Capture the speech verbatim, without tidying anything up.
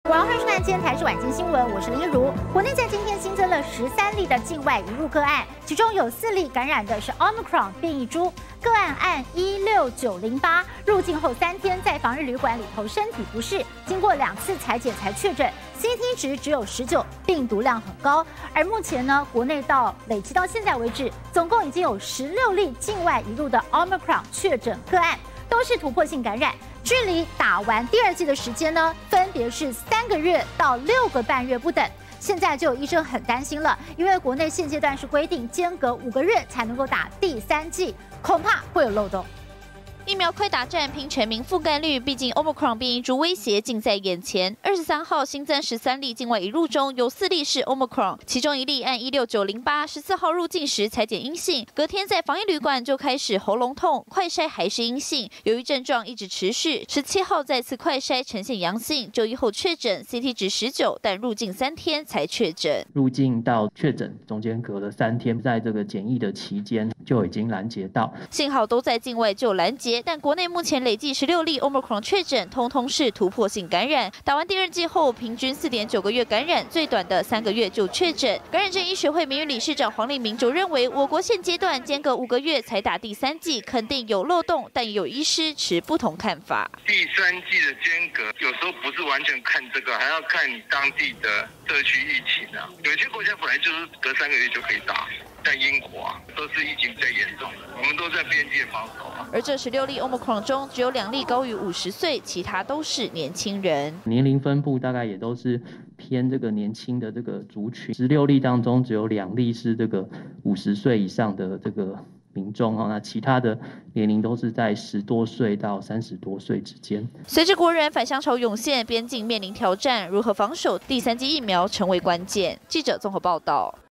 我要看今天台视晚间新闻，我是林一如。国内在今天新增了十三例的境外移入个案，其中有四例感染的是 Omicron 变异株。个案按一六九零八入境后三天在防疫旅馆里头身体不适，经过两次采检才确诊 ，C T 值只有十九，病毒量很高。而目前呢，国内到累计到现在为止，总共已经有十六例境外移入的 Omicron 确诊个案，都是突破性感染。 距离打完第二剂的时间呢，分别是三个月到六个半月不等。现在就有医生很担心了，因为国内现阶段是规定间隔五个月才能够打第三剂，恐怕会有漏洞。 疫苗快打战拼全民覆盖率，毕竟 Omicron 变异株威胁近在眼前。二十三号新增十三例境外移入中，有四例是 Omicron， 其中一例按一六九零八，十四号入境时采检阴性，隔天在防疫旅馆就开始喉咙痛，快筛还是阴性，由于症状一直持续，十七号再次快筛呈现阳性，就医后确诊 ，C T 值十九，但入境三天才确诊。 入境到确诊中间隔了三天，在这个检疫的期间就已经拦截到， 幸好都在境外就拦截。 但国内目前累计十六例 Omicron 确诊，通通是突破性感染。打完第二剂后，平均四点九个月感染，最短的三个月就确诊。感染症医学会名誉理事长黄立明就认为，我国现阶段间隔五个月才打第三剂，肯定有漏洞，但也有医师持不同看法。 第三剂的间隔有时候不是完全看这个，还要看你当地的社区疫情啊。有些国家本来就是隔三个月就可以打。 在英国啊，都是疫情比较严重的，我们都在边界防守啊。 而这十六例 Omicron 中，只有两例高于五十岁，其他都是年轻人。 年龄分布大概也都是偏这个年轻的这个族群。十六例当中，只有两例是这个五十岁以上的这个民众哦，那其他的年龄都是在十多岁到三十多岁之间。 随着国人返乡潮涌现，边境面临挑战，如何防守第三剂疫苗成为关键。记者综合报道。